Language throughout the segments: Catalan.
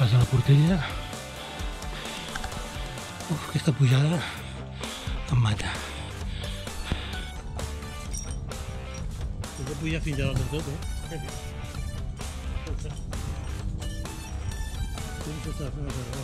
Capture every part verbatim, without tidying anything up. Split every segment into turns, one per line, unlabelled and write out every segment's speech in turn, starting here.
Passa la portella. Uf, aquesta pujada em mata. Hem de pujar fins a dalt de tot, eh? Com s'està fent una cosa?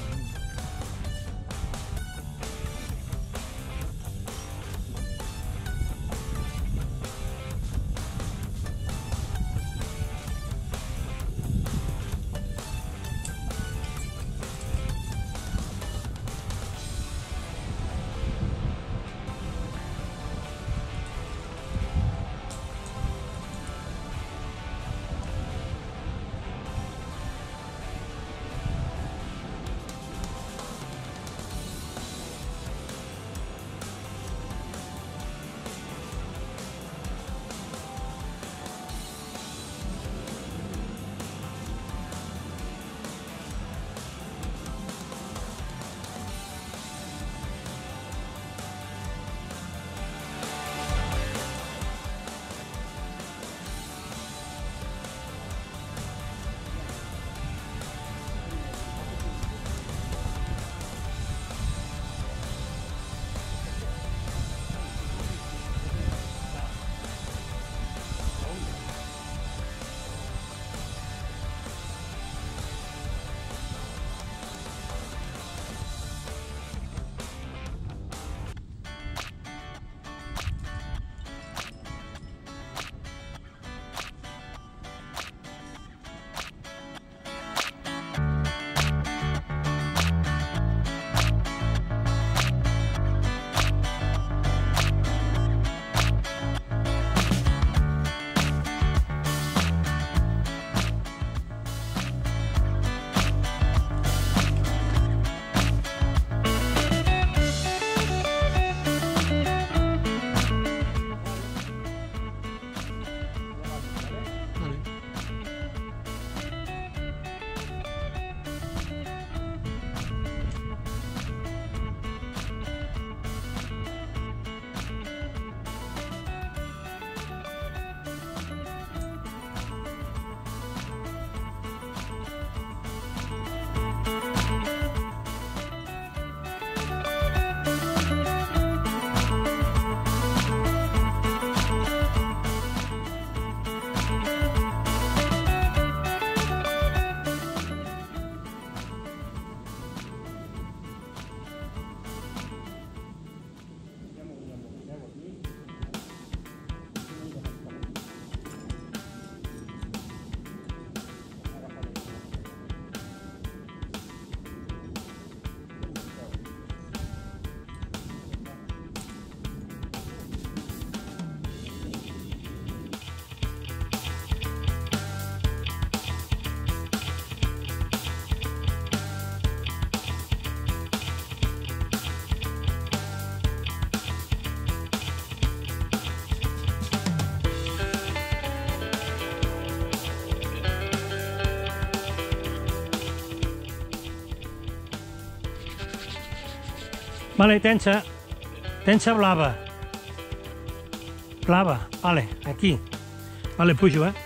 Vale, tensa. Tensa blava. Blava, vale, aquí. Vale, pujo, eh?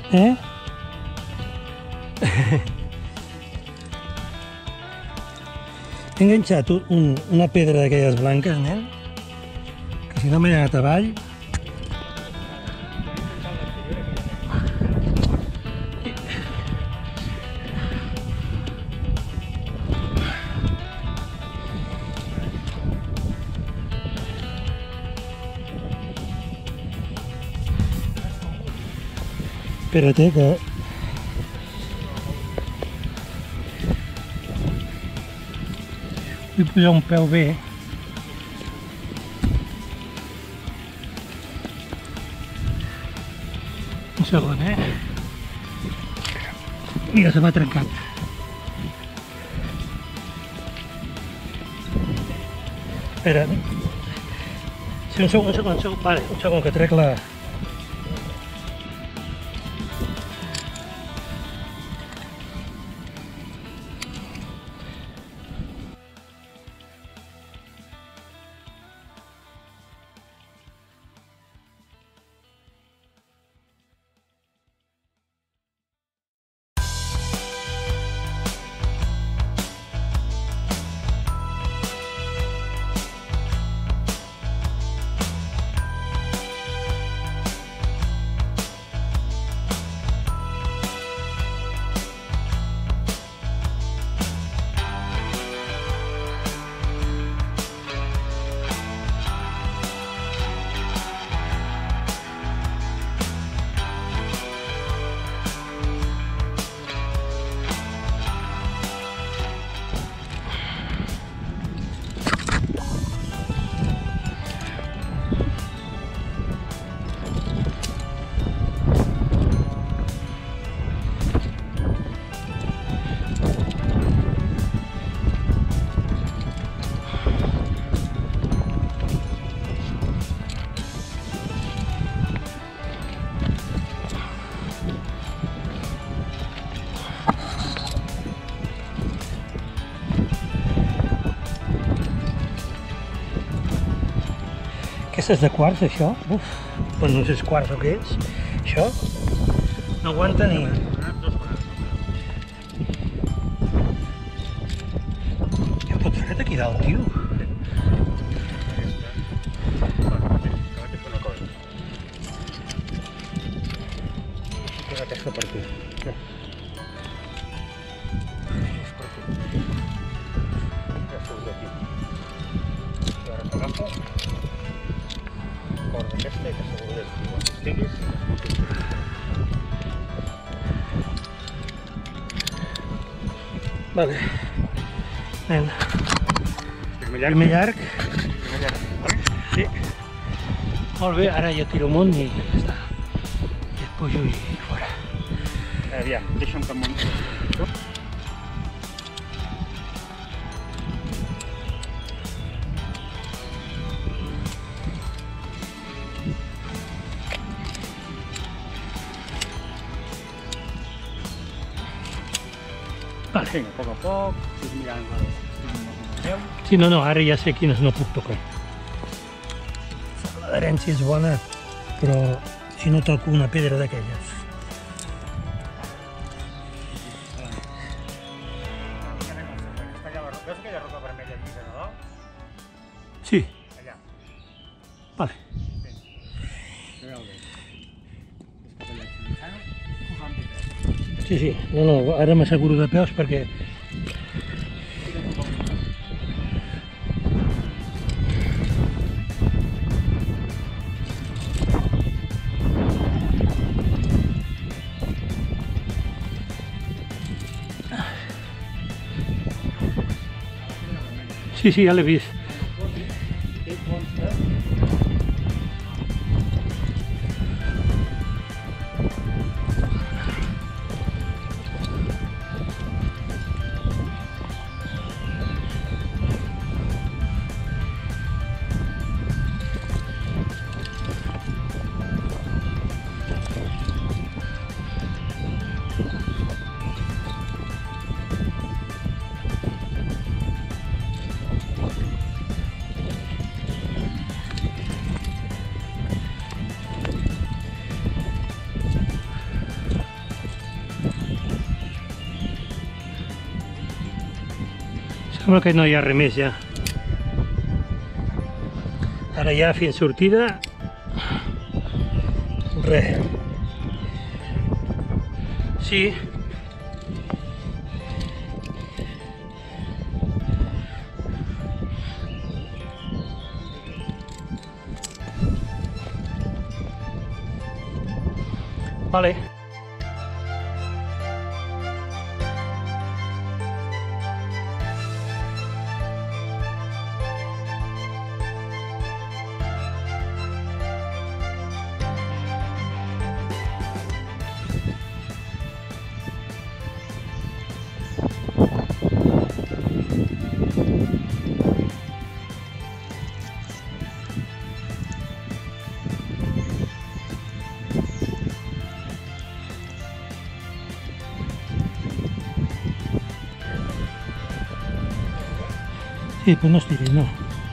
Eh? He enganxat un, una pedra d'aquelles blanques, nen, que si no m'he anat avall. Espera't, que... vull posar un peu bé. Un segon, eh? Mira, se m'ha trencat. Espera. Sí, un segon, un segon, un segon. Vale, un segon, que trec la... Aquesta és de quars, això? Uf, però no sé si és quars o què és. Això no aguanta ni... Ja pot fred aquí dalt, tio. Aquesta per aquí. Ja surt d'aquí. I ara t'agafo. Corda aquesta i que segur que estiguis. Vale. Nen. Primer llarg. Primer llarg. Sí. Molt bé, ara ja tiro amunt i ja està. I et pujo i fora.
Aviam, deixa'm que amunt.
Vale.
Vinga, a poc a poc, estic mirant el peu.
Sí, no, no, ara ja sé quines no puc tocar. L'adherència és bona, però si no toco una pedra d'aquelles.
Veus aquella roca vermella aquí de dalt?
Sí.
Allà.
Vale.
Ja ho veus. És cap allà, posant-hi peu.
Sí, sí, no, no, ara m'asseguro de peus perquè... Sí, sí, ja l'he vist. Sembla que no hi ha res més ja. Ara ja fins sortida, res. Sí. Vale. Sí, pues no estires, no.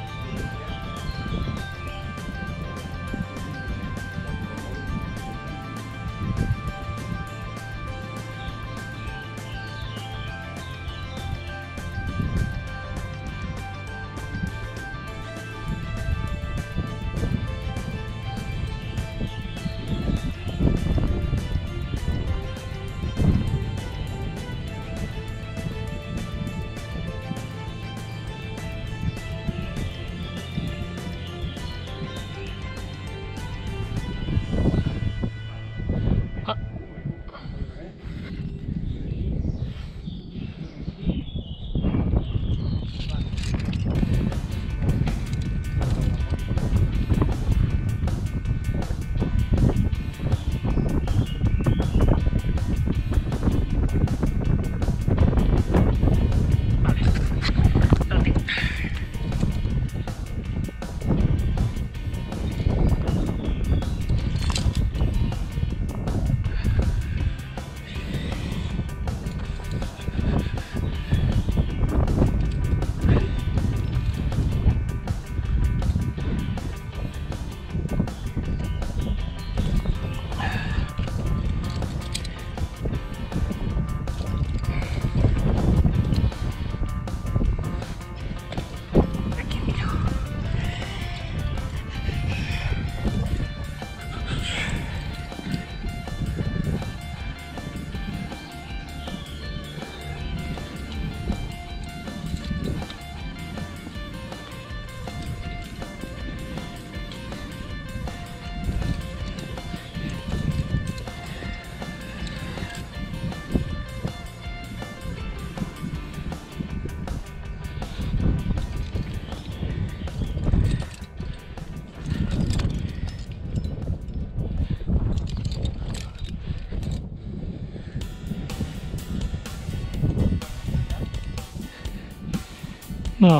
No,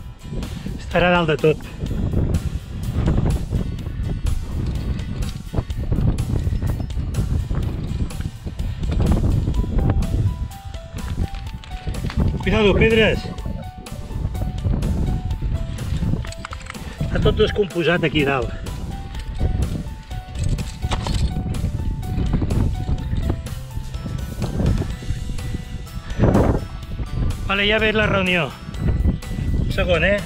estarà dalt de tot. Cuidado, pedres! Està tot descomposat aquí dalt. Vale, ja ve la reunió. Un segon, eh?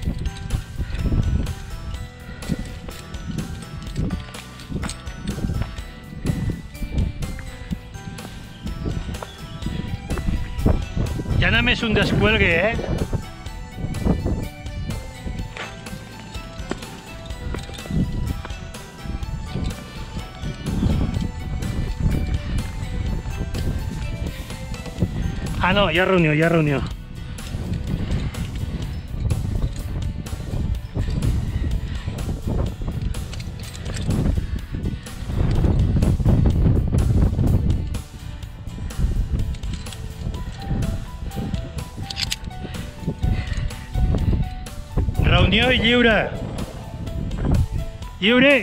Ja només un descuelgue, eh? Ah, no, hi ha reunió, hi ha reunió. Reunió i lliure. Lliure.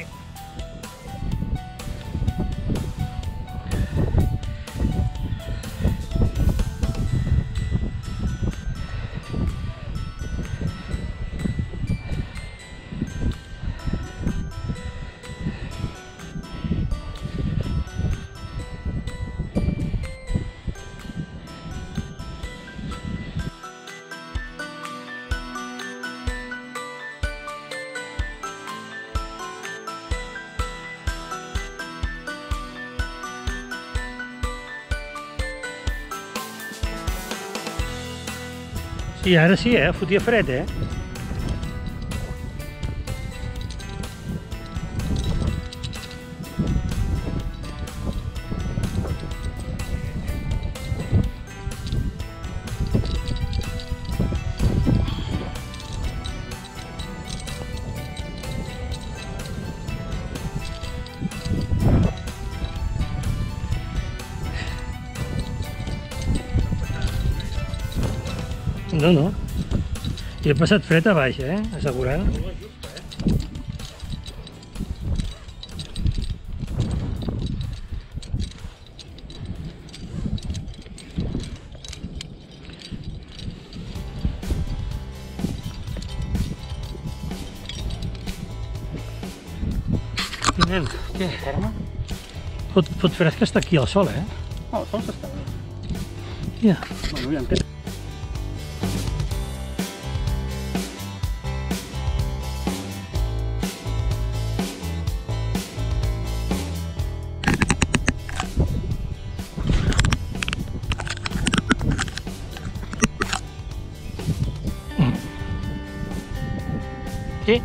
I ara sí, eh? Fotia fred, eh? No, no. I he passat fred a baix, eh? Assegurat. I nen, què?
Forma?
Fot, fot fred que està aquí al sol, eh?
No, el sol s'està bé.
Ja.
Bueno, ja em queda.
Sí.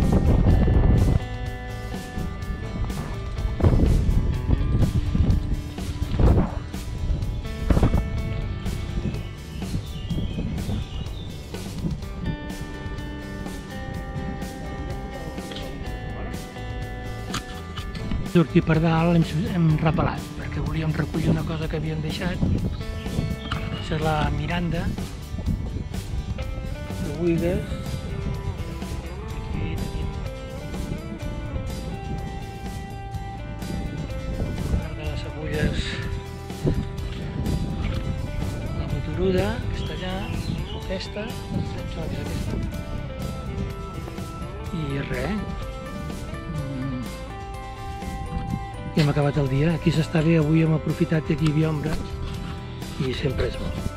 Sortir per dalt hem, hem repelat, perquè volíem recollir una cosa que havíem deixat. Això és la Miranda. De Buigues. Aquí tenim part de les agulles. La motoruda, que està allà, aquesta, em sembla que és aquesta. I res. I hem acabat el dia. Aquí s'està bé, avui hem aprofitat que aquí hi havia ombra i sempre és bo.